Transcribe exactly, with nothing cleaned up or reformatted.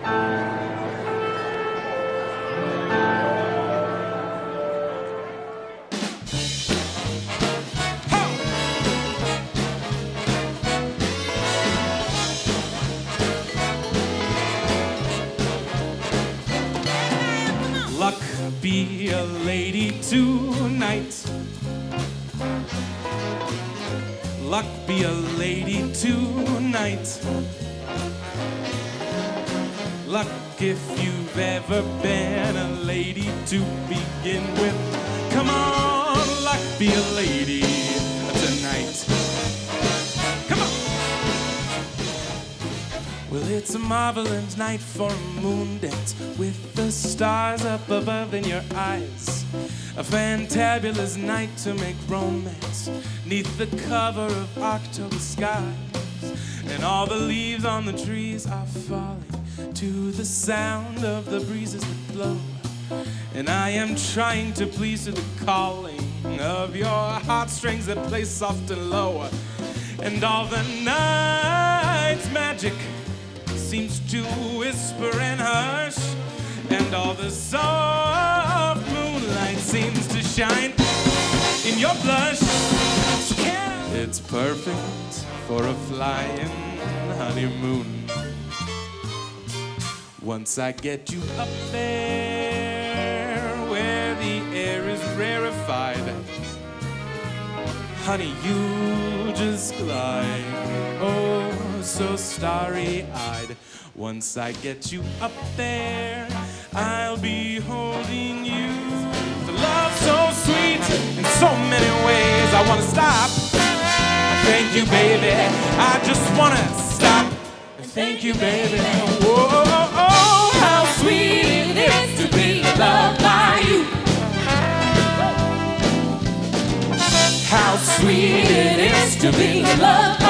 Luck be a lady tonight. Luck be a lady tonight. Luck if you've ever been a lady to begin with. Come on, luck be a lady tonight. Come on. Well, it's a marvelous night for a moon dance with the stars up above in your eyes. A fantabulous night to make romance neath the cover of October skies. And all the leaves on the trees are falling to the sound of the breezes that blow. And I am trying to please to the calling of your heartstrings that play soft and low. And all the night's magic seems to whisper and hush, and all the soft moonlight seems to shine in your blush. It's perfect for a flying honeymoon. Once I get you up there where the air is rarefied, honey, you just glide, oh, so starry-eyed. Once I get you up there, I'll be holding you. The love so sweet in so many ways. I wanna stop. Thank you, baby. I just wanna stop. Thank you, baby. Whoa, oh, oh, how sweet it is to be loved by you. How sweet it is to be loved